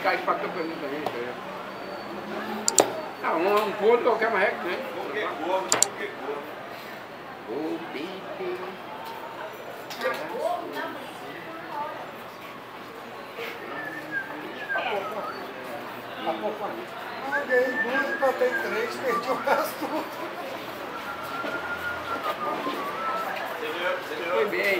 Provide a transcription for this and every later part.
cai pra campeonato também. Ah, um ponto qualquer marreco, né? Qualquer cor. O bife. Eu ganhei 2, empatei 3, perdi o resto tudo. Foi bem.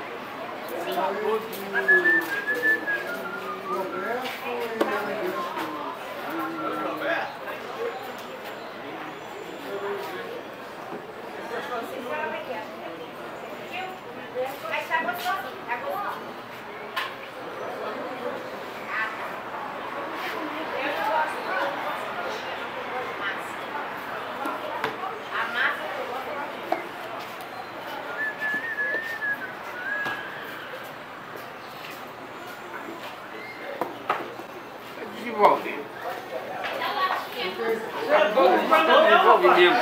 Mas tá gostosinho, tá gostoso. Eu não gosto de massa. A massa que eu gosto Desenvolve. Desenvolve mesmo.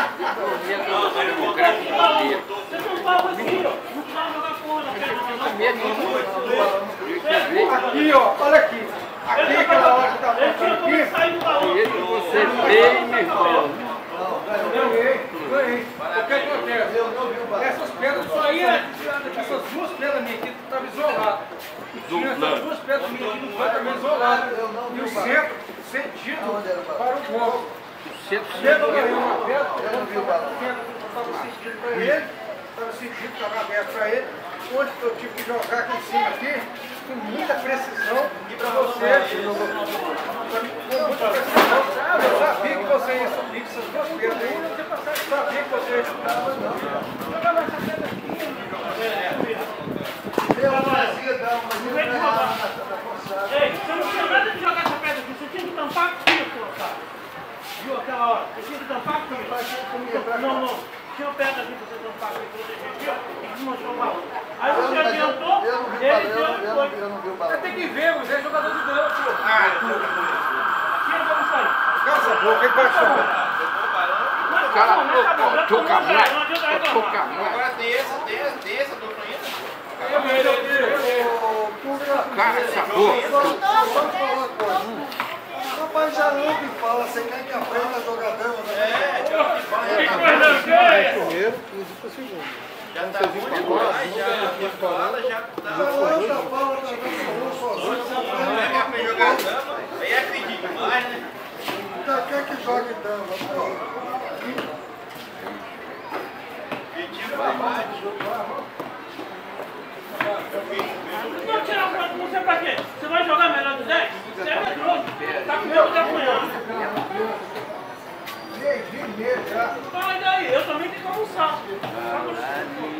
Aqui, ó, olha aqui. Aqui, aquela hora que tá passando aqui. E você bem, meu irmão. Ganhei. O que acontece? Essas pedras só ia, essas duas pedras minhas aqui estavam isoladas. Essas duas pedras minhas aqui não foram também isoladas. E o centro sentido para o gol. Eu ganhei uma pedra, estava sentido para ele, estava sentido, estava aberto para ele. Onde eu tive que jogar aqui em cima aqui, com muita precisão, e para você, com muita precisão. Eu sabia que você ia subir essas duas pedras aí, eu sabia que você ia chutar. Joga mais essa pedra aqui. Eu fazia dar uma Ei, você não tinha nada de jogar essa pedra aqui, você tinha que tampar aqui, cara. Viu aquela hora? Você tinha que tampar aqui. Não. Tinha uma pedra aqui pra você tampar aqui, proteger aqui, e desmanchou o balão. Aí você adiantou, ele deu e foi. Você tem que ver, você é jogador de campo. Tira pra você sair. Cala essa boca, quem pode chamar? Cara, toca mais. Toca mais. Agora tem essa doutor ainda? Cara, essa boca. Rapaz, já anda e fala, você quer que aprenda a jogar dama? primeiro e para o segundo. Já tá bom demais, já fala, já tá. Anda, fala, tá dando sozinho. Quer aprender a jogar dama? Aí acredita demais, né? Então, quer que jogue dama? Pedindo barbate. Não tirar foto com você pra quê? Você vai jogar melhor do 10? Você é medroso. Tá com medo de apanhar. Já. Fala daí, eu também tenho que almoçar.